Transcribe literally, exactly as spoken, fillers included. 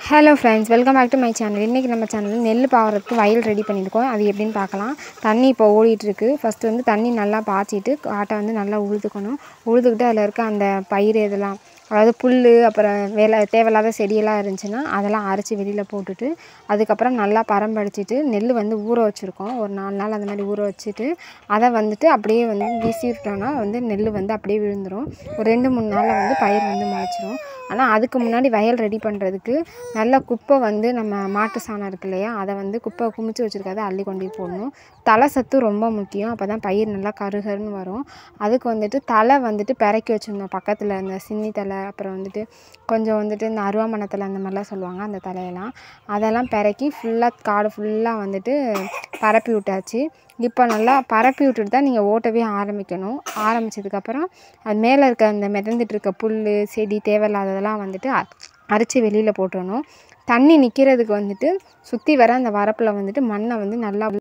Hello friends, welcome back to my channel. இன்றைக்கி நம்ம சேனலில் நெல் பாவறதுக்கு வயல் ரெடி பண்ணியிருக்கோம். அது எப்படின்னு பார்க்கலாம். தண்ணி இப்போ ஓடிட்டுருக்கு. ஃபஸ்ட்டு வந்து தண்ணி நல்லா பாய்ச்சிட்டு காட்டை வந்து நல்லா உழுதுக்கணும். உழுதுக்கிட்டு அதில் இருக்க அந்த பயிர் இதெல்லாம், அதாவது புல், அப்புறம் வேலை தேவையில்லாத செடியெல்லாம் இருந்துச்சுன்னா அதெல்லாம் அரைச்சி வெளியில் போட்டுட்டு, அதுக்கப்புறம் நல்லா பரம்படிச்சிட்டு நெல் வந்து ஊற வச்சுருக்கோம். ஒரு நாலு நாள் அந்த மாதிரி ஊற வச்சுட்டு அதை வந்துட்டு அப்படியே வந்து வீசி விட்டோன்னா வந்து நெல் வந்து அப்படியே விழுந்துடும். ஒரு ரெண்டு மூணு நாளில் வந்து பயிர் வந்து முளைச்சிரும். ஆனால் அதுக்கு முன்னாடி வயல் ரெடி பண்ணுறதுக்கு நல்ல குப்பை வந்து நம்ம மாட்டு சாணம் இருக்கு இல்லையா, அதை வந்து குப்பை குமிச்சு வச்சுருக்காத அள்ளி கொண்டு போடணும். தலை சத்து ரொம்ப முக்கியம். அப்போ தான் பயிர் நல்லா கருகருன்னு வரும். அதுக்கு வந்துட்டு தலை வந்துட்டு பிறக்கி வச்சுருந்தோம் பக்கத்தில். இந்த சின்னி தலை, அப்புறம் வந்துட்டு கொஞ்சம் வந்துட்டு இந்த அருவாமனை தலை அந்த மாதிரிலாம் சொல்லுவாங்க, அந்த தலையெல்லாம் அதெல்லாம் பிறக்கி ஃபுல்லாக காடு ஃபுல்லாக வந்துட்டு பரப்பி விட்டாச்சு. இப்போ நல்லா பரப்பி விட்டுட்டு தான் நீங்கள் ஓட்டவே ஆரம்பிக்கணும். ஆரம்பித்ததுக்கப்புறம் அது மேலே இருக்க அந்த மிதந்துட்டு இருக்க புல், செடி, தேவையில்லாததெல்லாம் வந்துட்டு அரைச்சி வெளியில் போட்டுடணும். தண்ணி நிற்கிறதுக்கு வந்துட்டு சுற்றி வர அந்த வரப்பில் வந்துட்டு மண்ணை வந்து நல்லா